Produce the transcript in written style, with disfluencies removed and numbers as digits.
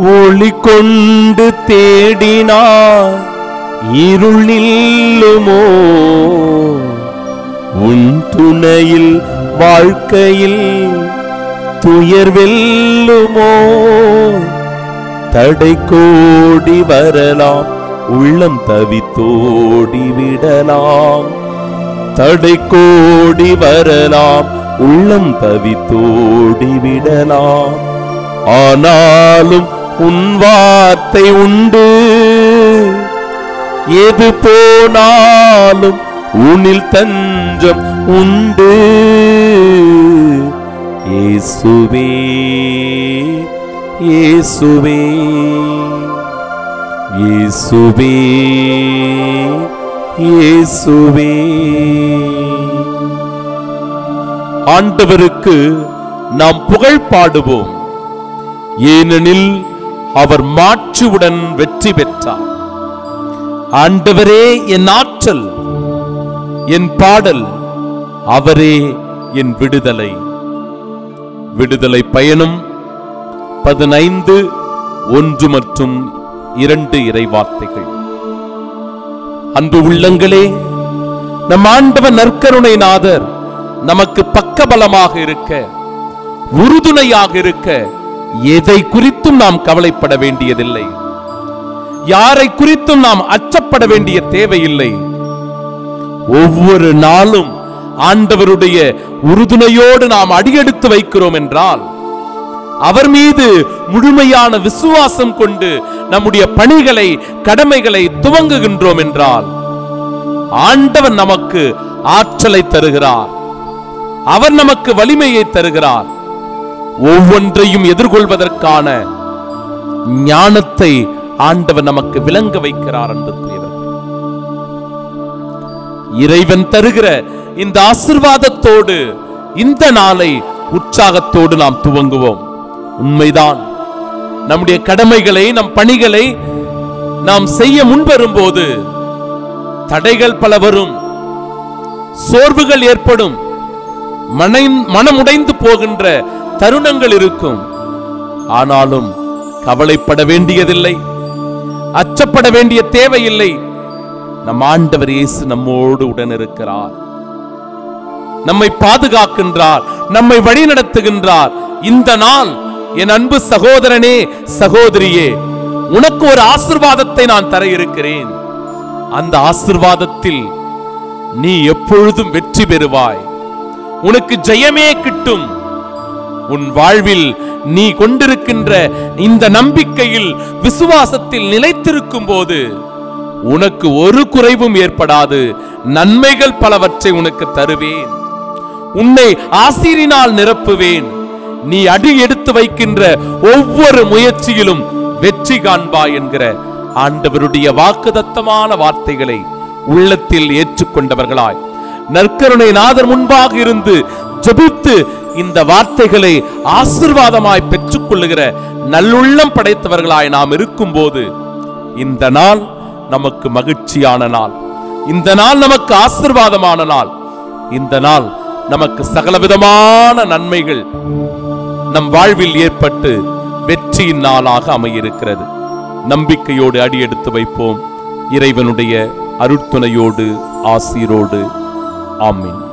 ஒளி கொண்டு தேடினார் இருள் நில்லுமோ? உன் துணையில் வாழ்க்கையில் துயர் வெல்லுமோ? தடை கோடி வரலாம், உள்ளம் தவித்தோடி விடலாம். தடை கோடி வரலாம், உள்ளம் தவித்தோடி விடலாம். ஆனாலும் உன் வார்த்தை உண்டு, எது போனாலும் உன்னில் தஞ்சம் உண்டு. இயேசுவே இயேசுவே இயேசுவே இயேசுவே. ஆண்டவருக்கு நாம் புகழ் பாடுவோம், ஏனெனில் அவர் மாட்சியுடன் வெற்றி பெற்றார். ஆண்டவரே என் ஆற்றல், என் பாடல், அவரே என் விடுதலை. விடுதலை பயணம் 15:1 மற்றும் 2 இறைவார்த்தைகள். அன்பு உள்ளங்களே, நம் ஆண்டவர் நற்கருணை நாதர் நமக்கு பக்கபலமாக இருக்க, உறுதுணையாக இருக்க, எதை குறித்தும் நாம் கவலைப்பட வேண்டியதில்லை. யாரை குறித்தும் நாம் அச்சப்பட வேண்டிய தேவையில்லை. ஒவ்வொரு நாளும் ஆண்டவருடைய உறுதுணையோடு நாம் அடியெடுத்து வைக்கிறோம் என்றால், அவர் மீது முழுமையான விசுவாசம் கொண்டு நம்முடைய பணிகளை, கடமைகளை துவங்குகின்றோம் என்றால், ஆண்டவர் நமக்கு ஆற்றலை தருகிறார். அவர் நமக்கு வலிமையை தருகிறார். ஒவ்வொன்றையும் எதிர்கொள்வதற்கான ஞானத்தை ஆண்டவர் நமக்கு விளங்க வைக்கிறார். அன்புக்குரியவர்கள், இறைவன் தருகிற இந்த ஆசீர்வாதத்தோடு இந்த நாளை உற்சாகத்தோடு நாம் துவங்குவோம். உண்மைதான், நம்முடைய கடமைகளை, நம் பணிகளை நாம் செய்ய முன்வரும்போது தடைகள் பல வரும், சோர்வுகள் ஏற்படும், மனமுடைந்து போகின்ற தருணங்கள் இருக்கும். ஆனாலும் கவலைப்பட வேண்டியதில்லை, அச்சப்பட வேண்டிய தேவையில்லை. நம் ஆண்டவர் இயேசு நம்மோடு உடன் இருக்கிறார், நம்மை பாதுகாக்கின்றார், நம்மை வழி நடத்துகின்றார். இந்த நாள் என் அன்பு சகோதரனே, சகோதரியே, உனக்கு ஒரு ஆசீர்வாதத்தை நான் தர இருக்கிறேன். அந்த ஆசீர்வாதத்தில் நீ எப்பொழுதும் வெற்றி பெறுவாய். உனக்கு ஜெயமே கிட்டும். உன் வாழ்வில் நீ கொண்டிருக்கின்ற இந்த நம்பிக்கையில், விசுவாசத்தில் நிலைத்திருக்கும் போது உனக்கு ஒரு குறைவும் ஏற்படாது. நன்மைகள் பலவற்றை உனக்கு தருவேன். உன்னை ஆசீரினால் நிரப்புவேன். நீ அடி எடுத்து வைக்கின்ற ஒவ்வொரு முயற்சியிலும் வெற்றி காண்பாய் என்கிற ஆண்டவருடைய வாக்குதத்தமான வார்த்தைகளை உள்ளத்தில் ஏற்றுக்கொண்டவர்களாய், நற்கருணை நாதர் முன்பாக இருந்து ஜெபித்து இந்த வார்த்தைகளை ஆசீர்வாதமாய் பெற்றுக் கொள்ளுகிற நல்லுள்ளம் படைத்தவர்களாய் நாம் இருக்கும் போது, இந்த நாள் நமக்கு மகிழ்ச்சியான நாள், இந்த நாள் நமக்கு ஆசீர்வாதமான நாள், இந்த நாள் நமக்கு சகலவிதமான நன்மைகள் நம் வாழ்வில் ஏற்பட்டு வெற்றியின் நாளாக அமையிருக்கிறது. நம்பிக்கையோடு அடியெடுத்து வைப்போம். இறைவனுடைய அருட்துணையோடு, ஆசீரோடு. ஆமீன்.